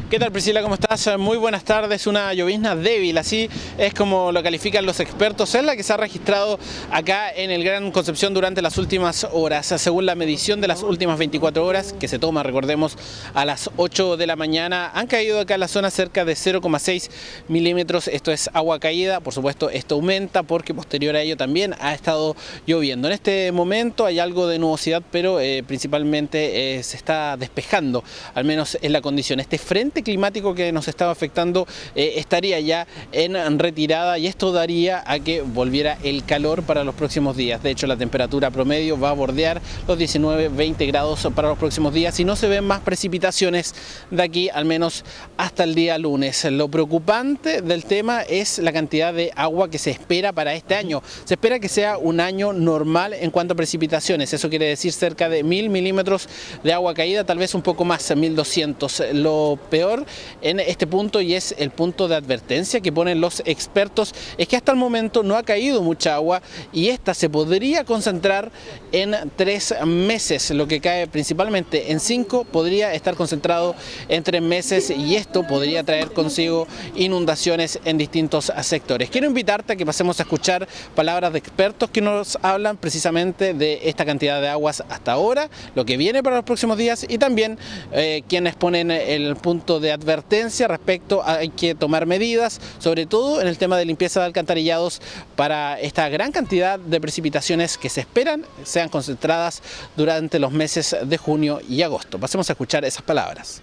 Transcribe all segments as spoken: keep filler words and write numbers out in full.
¿Qué tal, Priscila? ¿Cómo estás? Muy buenas tardes. Una llovizna débil, así es como lo califican los expertos, es la que se ha registrado acá en el Gran Concepción durante las últimas horas. Según la medición de las últimas veinticuatro horas, que se toma, recordemos, a las ocho de la mañana, han caído acá en la zona cerca de cero coma seis milímetros. Esto es agua caída. Por supuesto, esto aumenta porque posterior a ello también ha estado lloviendo. En este momento hay algo de nubosidad, pero eh, principalmente eh, se está despejando, al menos es la condición. Este frente climático que nos estaba afectando eh, estaría ya en retirada, y esto daría a que volviera el calor para los próximos días. De hecho, la temperatura promedio va a bordear los diecinueve veinte grados para los próximos días y no se ven más precipitaciones de aquí al menos hasta el día lunes. Lo preocupante del tema es la cantidad de agua que se espera para este año. Se espera que sea un año normal en cuanto a precipitaciones. Eso quiere decir cerca de mil milímetros de agua caída, tal vez un poco más, mil doscientos. Lo peor en este punto, y es el punto de advertencia que ponen los expertos, es que hasta el momento no ha caído mucha agua y esta se podría concentrar en tres meses. Lo que cae principalmente en cinco podría estar concentrado en tres meses, y esto podría traer consigo inundaciones en distintos sectores. Quiero invitarte a que pasemos a escuchar palabras de expertos que nos hablan precisamente de esta cantidad de aguas hasta ahora, lo que viene para los próximos días, y también eh, quienes ponen el punto de advertencia respecto a hay que tomar medidas, sobre todo en el tema de limpieza de alcantarillados, para esta gran cantidad de precipitaciones que se esperan sean concentradas durante los meses de junio y agosto. Pasemos a escuchar esas palabras.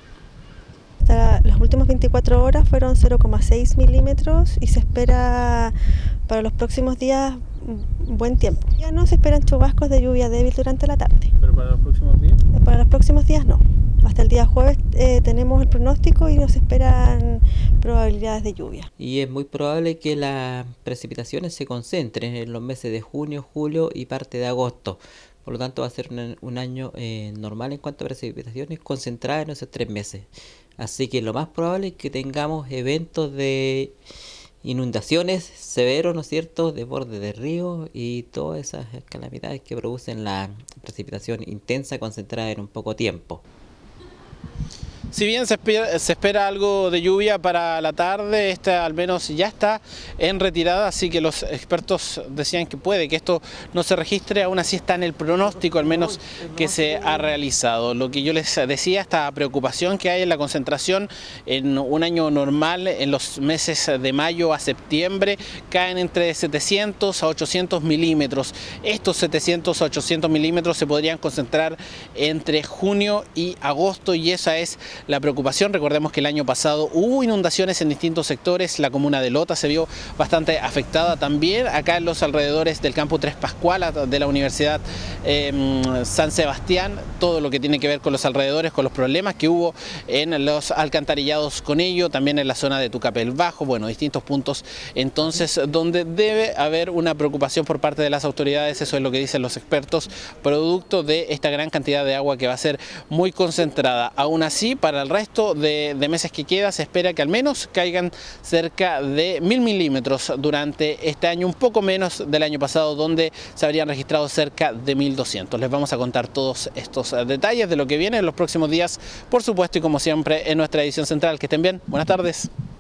Hasta las últimas veinticuatro horas fueron cero coma seis milímetros y se espera para los próximos días buen tiempo. Ya no se esperan chubascos de lluvia débil durante la tarde. ¿Pero para los próximos días? Para los próximos días no. Hasta el día jueves eh, tenemos el pronóstico y nos esperan probabilidades de lluvia. Y es muy probable que las precipitaciones se concentren en los meses de junio, julio y parte de agosto. Por lo tanto, va a ser un, un año eh, normal en cuanto a precipitaciones concentradas en esos tres meses. Así que lo más probable es que tengamos eventos de inundaciones severos, ¿no es cierto?, de borde de ríos y todas esas calamidades que producen la precipitación intensa concentrada en un poco tiempo. Si bien se espera, se espera algo de lluvia para la tarde, esta al menos ya está en retirada, así que los expertos decían que puede que esto no se registre, aún así está en el pronóstico al menos que se ha realizado. Lo que yo les decía, esta preocupación que hay en la concentración en un año normal, en los meses de mayo a septiembre, caen entre setecientos a ochocientos milímetros. Estos setecientos a ochocientos milímetros se podrían concentrar entre junio y agosto, y esa es la preocupación. Recordemos que el año pasado hubo inundaciones en distintos sectores, la comuna de Lota se vio bastante afectada también, acá en los alrededores del campus Tres Pascual de la Universidad eh, San Sebastián, todo lo que tiene que ver con los alrededores, con los problemas que hubo en los alcantarillados con ello, también en la zona de Tucapel Bajo, bueno, distintos puntos entonces donde debe haber una preocupación por parte de las autoridades, eso es lo que dicen los expertos, producto de esta gran cantidad de agua que va a ser muy concentrada. Aún así, para Para el resto de, de meses que queda se espera que al menos caigan cerca de mil milímetros durante este año, un poco menos del año pasado donde se habrían registrado cerca de mil doscientos. Les vamos a contar todos estos detalles de lo que viene en los próximos días, por supuesto, y como siempre en nuestra edición central. Que estén bien, buenas tardes.